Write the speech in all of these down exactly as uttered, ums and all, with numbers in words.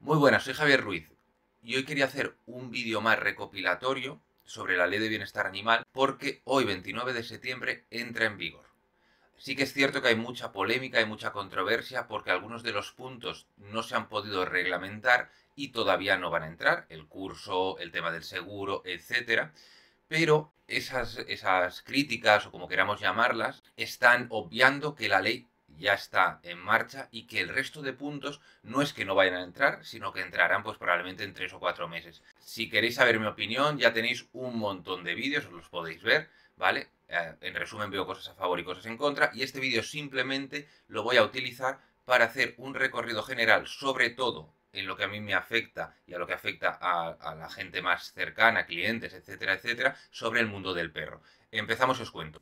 Muy buenas, soy Javier Ruiz y hoy quería hacer un vídeo más recopilatorio sobre la Ley de Bienestar Animal porque hoy, veintinueve de septiembre, entra en vigor. Sí que es cierto que hay mucha polémica, hay mucha controversia porque algunos de los puntos no se han podido reglamentar y todavía no van a entrar, el curso, el tema del seguro, etcétera. Pero esas, esas críticas, o como queramos llamarlas, están obviando que la ley ya está en marcha y que el resto de puntos no es que no vayan a entrar, sino que entrarán pues probablemente en tres o cuatro meses. Si queréis saber mi opinión, ya tenéis un montón de vídeos, os los podéis ver, ¿vale? Eh, en resumen, veo cosas a favor y cosas en contra, y este vídeo simplemente lo voy a utilizar para hacer un recorrido general, sobre todo en lo que a mí me afecta y a lo que afecta a, a la gente más cercana, clientes, etcétera, etcétera, sobre el mundo del perro. Empezamos y os cuento.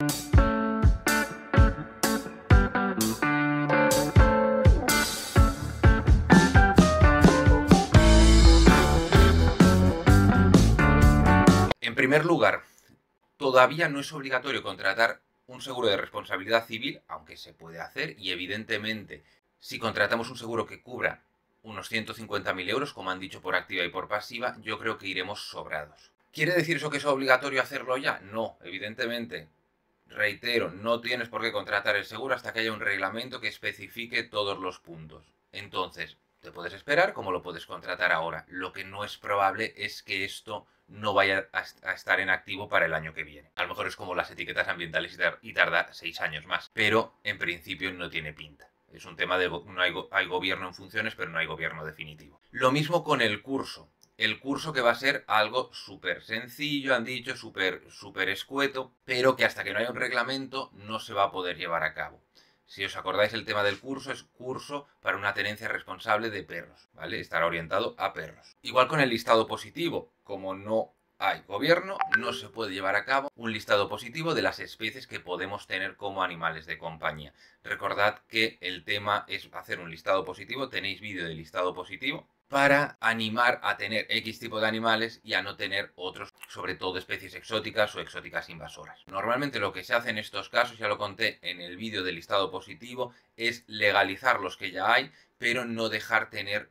En primer lugar, todavía no es obligatorio contratar un seguro de responsabilidad civil, aunque se puede hacer, y evidentemente, si contratamos un seguro que cubra unos ciento cincuenta mil euros, como han dicho por activa y por pasiva, yo creo que iremos sobrados. ¿Quiere decir eso que es obligatorio hacerlo ya? No, evidentemente. Reitero, no tienes por qué contratar el seguro hasta que haya un reglamento que especifique todos los puntos. Entonces, te puedes esperar como lo puedes contratar ahora. Lo que no es probable es que esto no vaya a estar en activo para el año que viene. A lo mejor es como las etiquetas ambientales y tarda seis años más, pero en principio no tiene pinta. Es un tema de... no hay, hay gobierno en funciones, pero no hay gobierno definitivo. Lo mismo con el curso. El curso que va a ser algo súper sencillo, han dicho, súper súper escueto, pero que hasta que no haya un reglamento no se va a poder llevar a cabo. Si os acordáis, el tema del curso es curso para una tenencia responsable de perros, ¿vale? Estará orientado a perros. Igual con el listado positivo, como no hay gobierno, no se puede llevar a cabo un listado positivo de las especies que podemos tener como animales de compañía. Recordad que el tema es hacer un listado positivo, tenéis vídeo de listado positivo, para animar a tener X tipo de animales y a no tener otros, sobre todo especies exóticas o exóticas invasoras. Normalmente lo que se hace en estos casos, ya lo conté en el vídeo del listado positivo, es legalizar los que ya hay, pero no dejar tener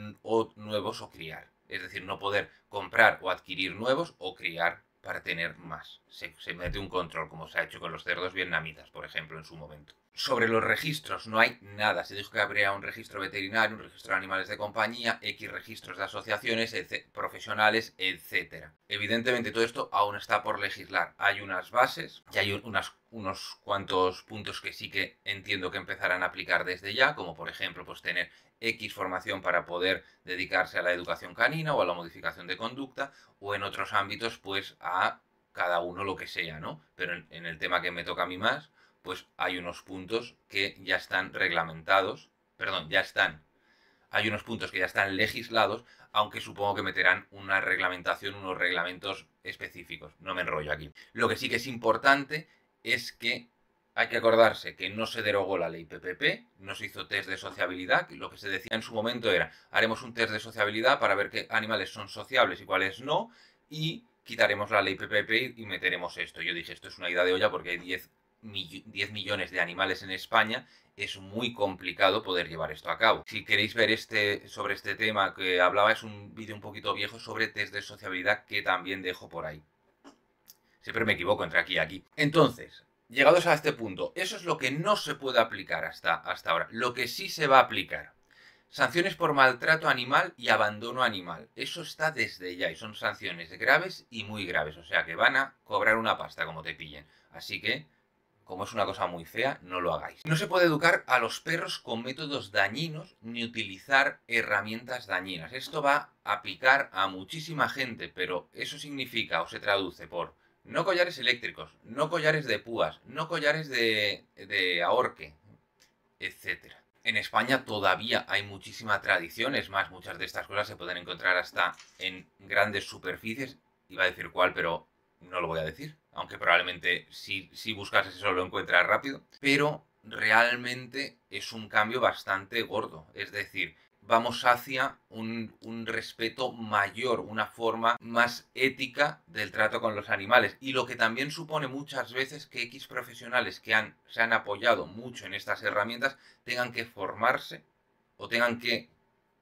nuevos o criar. Es decir, no poder comprar o adquirir nuevos o criar para tener más. Se, se mete un control, como se ha hecho con los cerdos vietnamitas, por ejemplo, en su momento. Sobre los registros, no hay nada. Se dijo que habría un registro veterinario, un registro de animales de compañía, X registros de asociaciones profesionales, etcétera. Evidentemente todo esto aún está por legislar. Hay unas bases y hay unas, unos cuantos puntos que sí que entiendo que empezarán a aplicar desde ya, como por ejemplo pues tener X formación para poder dedicarse a la educación canina o a la modificación de conducta, o en otros ámbitos pues a cada uno lo que sea, ¿no? Pero en, en el tema que me toca a mí más, pues hay unos puntos que ya están reglamentados, perdón, ya están, hay unos puntos que ya están legislados, aunque supongo que meterán una reglamentación, unos reglamentos específicos. No me enrollo aquí. Lo que sí que es importante es que hay que acordarse que no se derogó la ley P P P, no se hizo test de sociabilidad, lo que se decía en su momento era, haremos un test de sociabilidad para ver qué animales son sociables y cuáles no, y quitaremos la ley P P P y meteremos esto. Yo dije, esto es una ida de olla porque hay diez millones de animales en España, es muy complicado poder llevar esto a cabo. Si queréis ver este, sobre este tema que hablaba, es un vídeo un poquito viejo sobre test de sociabilidad que también dejo por ahí. Siempre me equivoco entre aquí y aquí. Entonces, llegados a este punto, eso es lo que no se puede aplicar hasta, hasta ahora. Lo que sí se va a aplicar: sanciones por maltrato animal y abandono animal. Eso está desde ya y son sanciones graves y muy graves. O sea que van a cobrar una pasta como te pillen. Así que, como es una cosa muy fea, no lo hagáis. No se puede educar a los perros con métodos dañinos ni utilizar herramientas dañinas. Esto va a picar a muchísima gente, pero eso significa o se traduce por no collares eléctricos, no collares de púas, no collares de, de ahorque, etcétera. En España todavía hay muchísima tradición, es más, muchas de estas cosas se pueden encontrar hasta en grandes superficies. Iba a decir cuál, pero no lo voy a decir, aunque probablemente si, si buscas eso lo encuentras rápido. Pero realmente es un cambio bastante gordo, es decir, vamos hacia un, un respeto mayor, una forma más ética del trato con los animales, y lo que también supone muchas veces que X profesionales que han, se han apoyado mucho en estas herramientas tengan que formarse o tengan que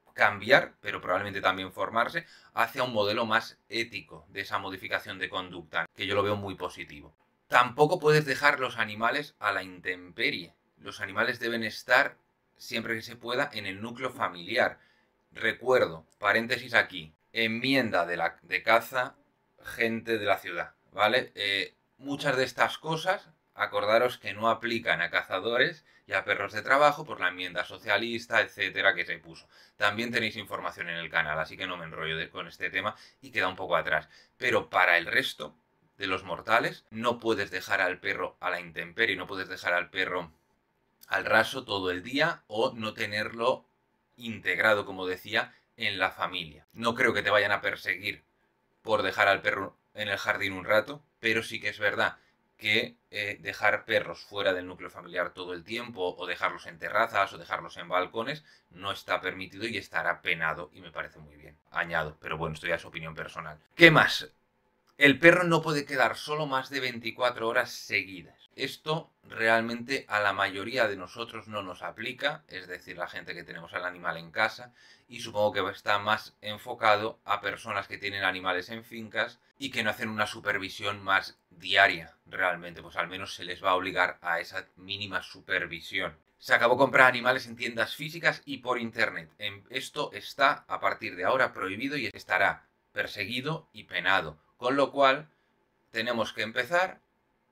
cambiar, pero probablemente también formarse hacia un modelo más ético de esa modificación de conducta, que yo lo veo muy positivo. Tampoco puedes dejar los animales a la intemperie. Los animales deben estar, siempre que se pueda, en el núcleo familiar. Recuerdo, paréntesis aquí, enmienda de, la, de caza, gente de la ciudad, ¿vale? Eh, muchas de estas cosas, acordaros que no aplican a cazadores y a perros de trabajo por la enmienda socialista, etcétera, que se puso. También tenéis información en el canal, así que no me enrollo de, con este tema y queda un poco atrás. Pero para el resto de los mortales, no puedes dejar al perro a la intemperie, no puedes dejar al perro al raso todo el día o no tenerlo integrado, como decía, en la familia. No creo que te vayan a perseguir por dejar al perro en el jardín un rato, pero sí que es verdad que eh, dejar perros fuera del núcleo familiar todo el tiempo o dejarlos en terrazas o dejarlos en balcones no está permitido y estará penado y me parece muy bien. Añado, pero bueno, esto ya es opinión personal. ¿Qué más? El perro no puede quedar solo más de veinticuatro horas seguidas. Esto realmente a la mayoría de nosotros no nos aplica, es decir, la gente que tenemos al animal en casa, y supongo que está más enfocado a personas que tienen animales en fincas y que no hacen una supervisión más diaria, realmente, pues al menos se les va a obligar a esa mínima supervisión. Se acabó comprar animales en tiendas físicas y por internet. Esto está a partir de ahora prohibido y estará perseguido y penado. Con lo cual, tenemos que empezar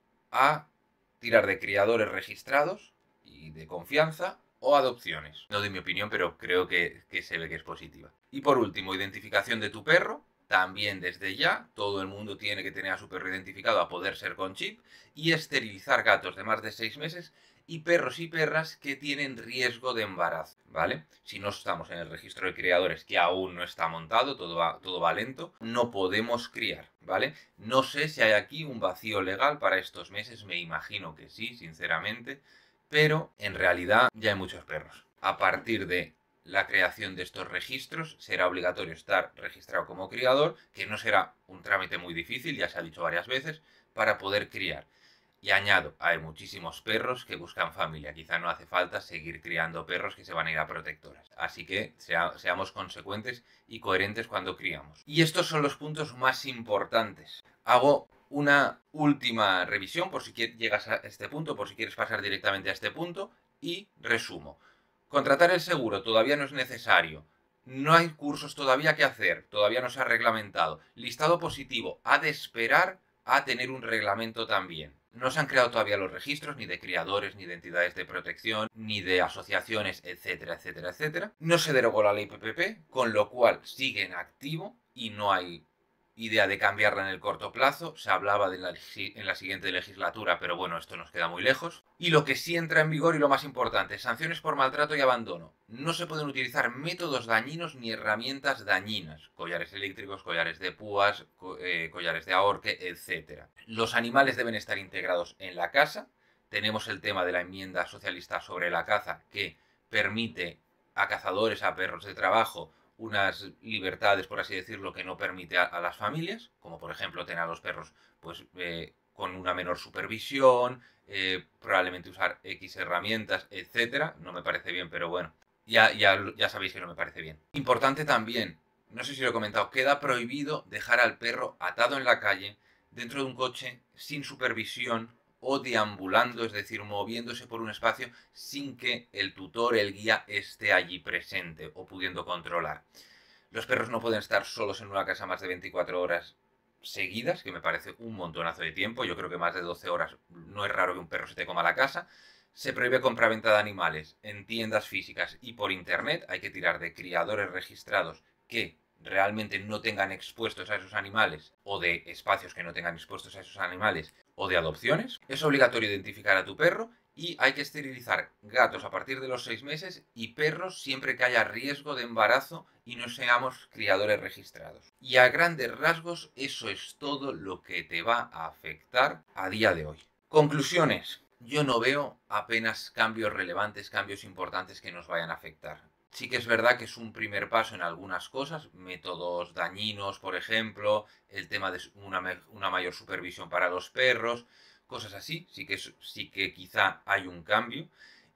a tirar de criadores registrados y de confianza o adopciones. No doy mi opinión, pero creo que, que se ve que es positiva. Y por último, identificación de tu perro. También desde ya, todo el mundo tiene que tener a su perro identificado a poder ser con chip. Y esterilizar gatos de más de seis meses y perros y perras que tienen riesgo de embarazo, ¿vale? Si no estamos en el registro de criadores, que aún no está montado, todo va, todo va lento, no podemos criar, ¿vale? No sé si hay aquí un vacío legal para estos meses, me imagino que sí, sinceramente, pero en realidad ya hay muchos perros. A partir de la creación de estos registros será obligatorio estar registrado como criador, que no será un trámite muy difícil, ya se ha dicho varias veces, para poder criar. Y añado, hay muchísimos perros que buscan familia. Quizá no hace falta seguir criando perros que se van a ir a protectoras. Así que sea, seamos consecuentes y coherentes cuando criamos. Y estos son los puntos más importantes. Hago una última revisión por si llegas a este punto, por si quieres pasar directamente a este punto. Y resumo. Contratar el seguro todavía no es necesario. No hay cursos todavía que hacer. Todavía no se ha reglamentado. Listado positivo. Ha de esperar a tener un reglamento también. No se han creado todavía los registros ni de criadores, ni de entidades de protección, ni de asociaciones, etcétera, etcétera, etcétera. No se derogó la ley P P P, con lo cual sigue en activo y no hay idea de cambiarla en el corto plazo. Se hablaba de la, en la siguiente legislatura, pero bueno, esto nos queda muy lejos. Y lo que sí entra en vigor y lo más importante, sanciones por maltrato y abandono. No se pueden utilizar métodos dañinos ni herramientas dañinas. Collares eléctricos, collares de púas, co eh, collares de ahorque, etcétera. Los animales deben estar integrados en la casa. Tenemos el tema de la enmienda socialista sobre la caza que permite a cazadores, a perros de trabajo, unas libertades, por así decirlo, que no permite a, a las familias, como por ejemplo tener a los perros pues eh, con una menor supervisión, eh, probablemente usar X herramientas, etcétera. No me parece bien, pero bueno, ya, ya, ya sabéis que no me parece bien. Importante también, no sé si lo he comentado, queda prohibido dejar al perro atado en la calle, dentro de un coche, sin supervisión o deambulando, es decir, moviéndose por un espacio sin que el tutor, el guía, esté allí presente o pudiendo controlar. Los perros no pueden estar solos en una casa más de veinticuatro horas seguidas, que me parece un montonazo de tiempo. Yo creo que más de doce horas no es raro que un perro se te coma la casa. Se prohíbe compra-venta de animales en tiendas físicas y por internet. Hay que tirar de criadores registrados que realmente no tengan expuestos a esos animales o de espacios que no tengan expuestos a esos animales o de adopciones. Es obligatorio identificar a tu perro y hay que esterilizar gatos a partir de los seis meses y perros siempre que haya riesgo de embarazo y no seamos criadores registrados. Y a grandes rasgos eso es todo lo que te va a afectar a día de hoy. Conclusiones. Yo no veo apenas cambios relevantes, cambios importantes que nos vayan a afectar. Sí que es verdad que es un primer paso en algunas cosas, métodos dañinos, por ejemplo, el tema de una, una mayor supervisión para los perros, cosas así, sí que, sí que quizá hay un cambio.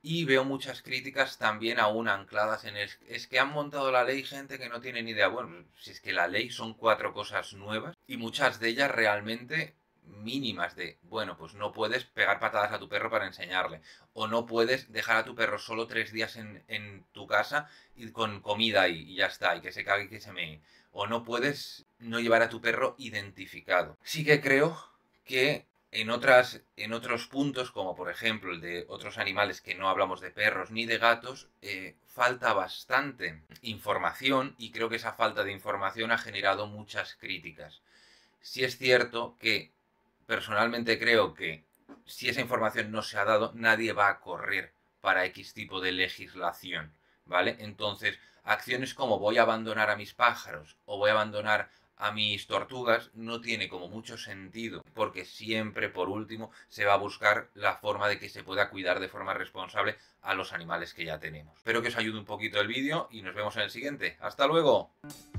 Y veo muchas críticas también aún ancladas en es, es que han montado la ley gente que no tiene ni idea. Bueno, si es que la ley son cuatro cosas nuevas y muchas de ellas realmente mínimas de, bueno, pues no puedes pegar patadas a tu perro para enseñarle, o no puedes dejar a tu perro solo tres días en, en tu casa y con comida y, y ya está, y que se cague y que se mee, o no puedes no llevar a tu perro identificado. Sí que creo que en, otras, en otros puntos, como por ejemplo el de otros animales que no hablamos de perros ni de gatos, eh, falta bastante información y creo que esa falta de información ha generado muchas críticas. Sí es cierto que personalmente creo que si esa información no se ha dado, nadie va a correr para X tipo de legislación, ¿vale? Entonces, acciones como voy a abandonar a mis pájaros o voy a abandonar a mis tortugas no tiene como mucho sentido, porque siempre, por último, se va a buscar la forma de que se pueda cuidar de forma responsable a los animales que ya tenemos. Espero que os ayude un poquito el vídeo y nos vemos en el siguiente. ¡Hasta luego!